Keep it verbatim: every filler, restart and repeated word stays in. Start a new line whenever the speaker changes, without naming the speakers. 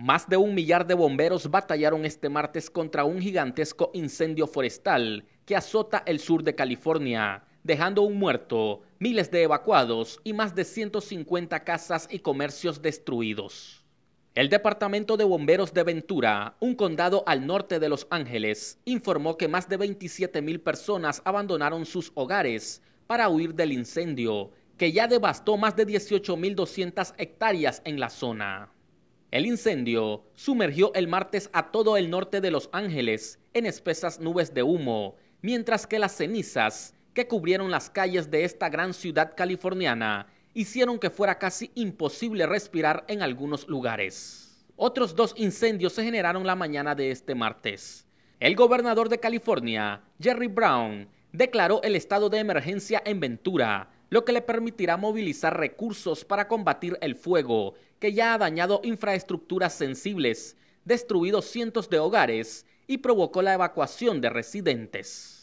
Más de un millar de bomberos batallaron este martes contra un gigantesco incendio forestal que azota el sur de California, dejando un muerto, miles de evacuados y más de ciento cincuenta casas y comercios destruidos. El Departamento de Bomberos de Ventura, un condado al norte de Los Ángeles, informó que más de veintisiete mil personas abandonaron sus hogares para huir del incendio, que ya devastó más de dieciocho mil doscientas hectáreas en la zona. El incendio sumergió el martes a todo el norte de Los Ángeles en espesas nubes de humo, mientras que las cenizas que cubrieron las calles de esta gran ciudad californiana hicieron que fuera casi imposible respirar en algunos lugares. Otros dos incendios se generaron la mañana de este martes. El gobernador de California, Jerry Brown, declaró el estado de emergencia en Ventura, lo que le permitirá movilizar recursos para combatir el fuego, que ya ha dañado infraestructuras sensibles, destruido cientos de hogares y provocó la evacuación de residentes.